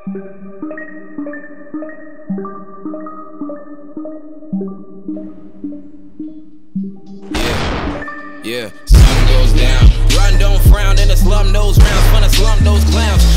Yeah, sun goes down. Run, don't frown in the slum, those rounds, wanna slump those clowns.